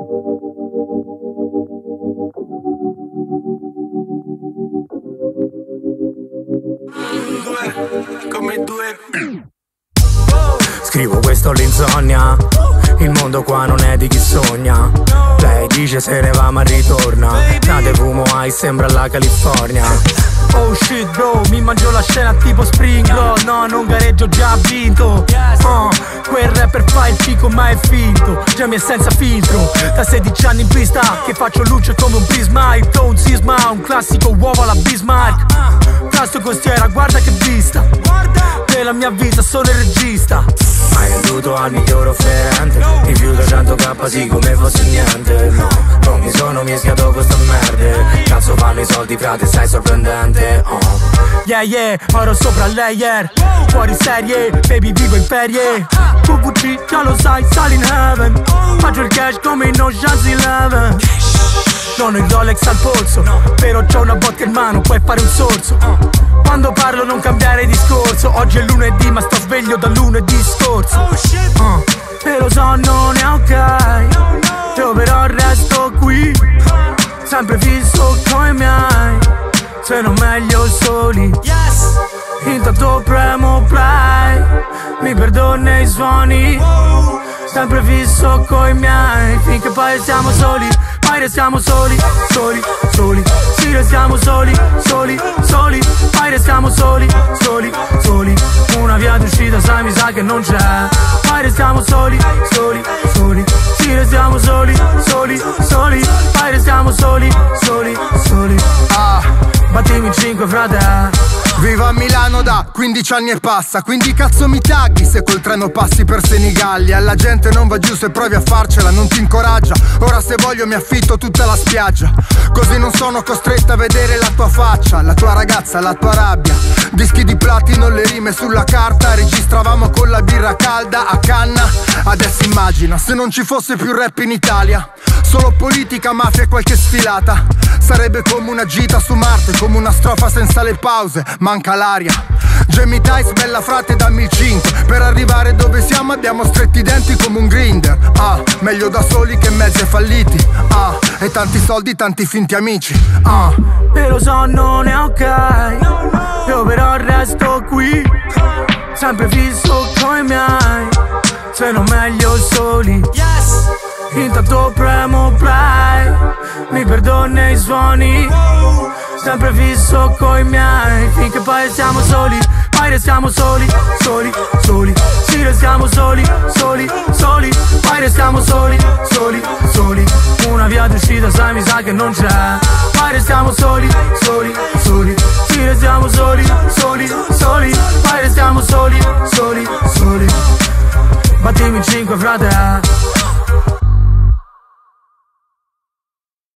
Come due. Scrivo questo all'insonnia, il mondo qua non è di chi sogna. Lei dice se ne va ma ritorna, nade fumo ice sembra la California. Oh shit bro, mi mangio la scena tipo Spring Roll. No, non gareggio, già vinto. Quel rapper fa il fico ma è finto, già mi è senza filtro. Da 16 anni in pista, che faccio luce come un prisma. Il flow un sisma, un classico uovo alla Bismarck. Tasto costiera, guarda che vista, della mia vita sono il regista. Hai venduto al miglior offerente, rifiuto 100k sì come fosse niente. No, non mi sono mischiato questa merda. Cazzo fanno i soldi frate, sei sorprendente. Yeah yeah, oro sopra layer, fuori serie, baby vivo in ferie. QVC, già lo sai, sali in heaven. Faccio il cash come in Ocean's 11. Non ho il Rolex al polso, però c'ho una vodka in mano, puoi fare un sorso. Quando parlo non cambiare discorso. Oggi è lunedì ma sto sveglio da lunedì scorso. E lo so non è ok, io però resto qui, sempre fisso coi miei, se non meglio soli. Intanto premo play, mi perdona i suoni, sempre fisso coi miei, finché poi siamo soli. Poi restiamo soli, soli, soli. Sì, restiamo soli, soli, soli. Poi restiamo soli, soli, soli. Una via d'uscita sai mi sa che non c'è. Poi restiamo soli, soli, soli. Sì, restiamo soli, soli, soli. Poi restiamo soli, soli, soli. Battimi 5 frate. Vivo a Milano da 15 anni e passa, quindi cazzo mi tagli se col treno passi per Senigallia. La gente non va giù se provi a farcela, non ti incoraggia. Ora se voglio mi affitto tutta la spiaggia, così non sono costretta a vedere la tua faccia, la tua ragazza, la tua rabbia. Dischi di platino, le rime sulla carta, registravamo con la birra calda a canna. Adesso immagina se non ci fosse più rap in Italia, solo politica, mafia e qualche sfilata. Sarebbe come una gita su Marte, come una strofa senza le pause, manca l'aria. Jamie Tice, bella frate, dammi il 5. Per arrivare dove siamo abbiamo stretti i denti come un grinder. Meglio da soli che mezzi falliti. E tanti soldi, tanti finti amici. E lo so non è ok, io però resto qui, sempre fisso coi miei, se non meglio soli. Intanto premo play, mi perdona i suoni, sempre fisso coi miei, finché poi siamo soli. Poi restiamo soli, soli, soli. Sì, restiamo soli, soli, soli. Poi restiamo soli, soli, soli. Una via d'uscita sai mi sa che non c'è. Poi restiamo soli, soli, soli. Sì, restiamo soli, soli, soli. Poi restiamo soli, soli, soli. Battimi 5 frate.